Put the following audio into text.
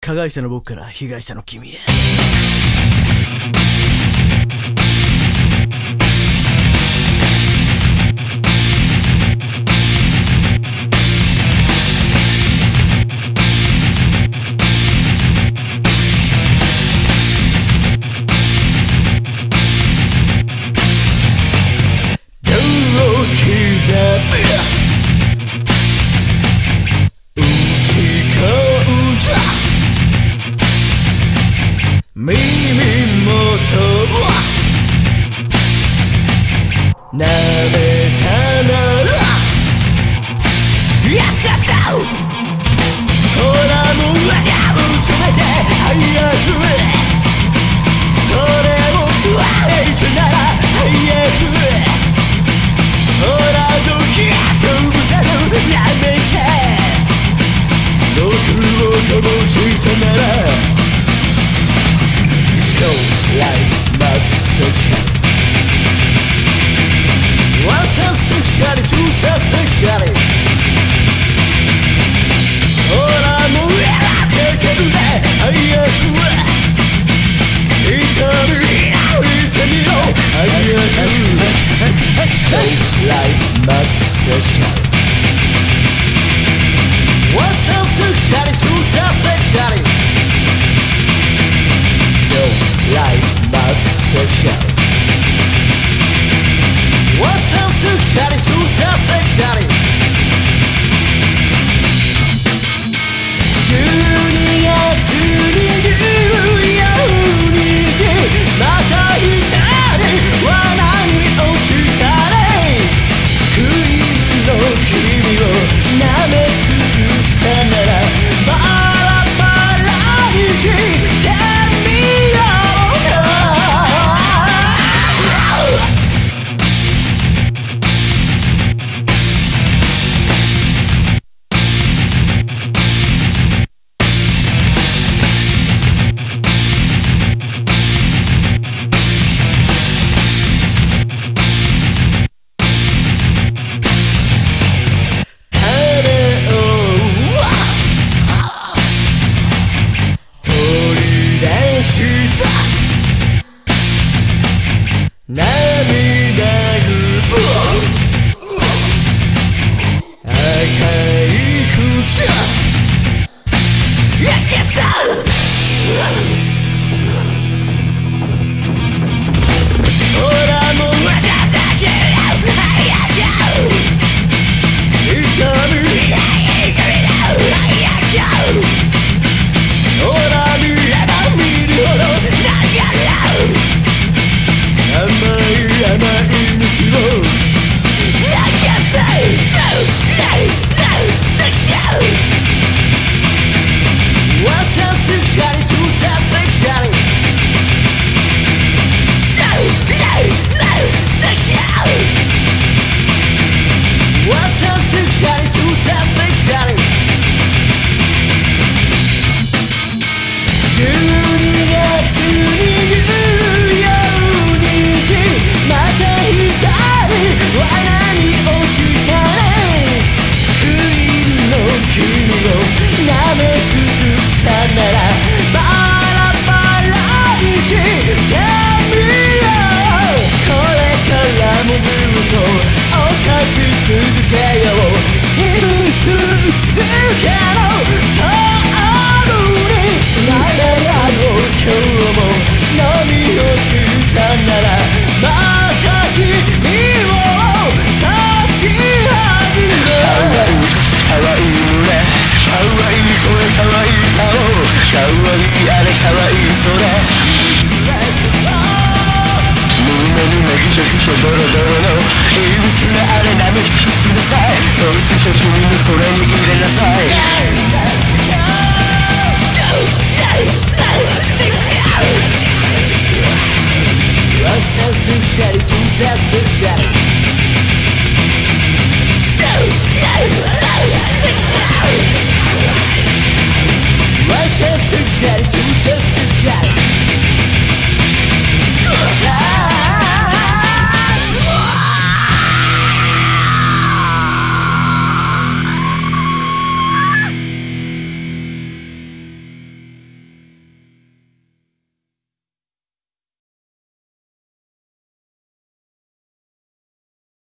加害者の僕から被害者の君へ。耳元を舐めたならやっちゃったほらもう足を止めて早くそれを食われるなら早くほらどき遊ぶだろやめて毒をこぼしたなら将来待つセクシャルワンサンセクシャルツーサンセクシャルほらもうやらせてくれ早く痛みろ早く将来待つセクシャルワンサンセクシャルツーサンセクシャルLike mouth sexual What's up sexuality to the sexuality 12月に言うようにまた一人罠に落ちたねクイーンの君を舐め尽くしたならバラバラにして涙ぐ赤い靴やけさほらもうわしゃしゃしゃやっちゃう痛みやっちゃうほら見れば見るほどなんやら甘い道を流せセクシャルワンサンセクシャルツーサンセクシャルシャウセクシャルワンサンセクシャルツーサンセクシャル12月に言うよまた一人罠に落ちたねクイーンの君を舐め尽くしたならバラバラにしてみようこれからもずっと犯し続けよう許し続けろとあるになれらの今日も飲みをしたならまた君を貸し上げるかわいい胸かわいい声かわいい顔かわいいあれかわいいそれ胸にめぎときとドロドロのいぶつなあれ舐め尽くしなさいそうして君のそれに入れなさいOne sexuality, two sexuality. So sexuality. One sexuality, two sexuality.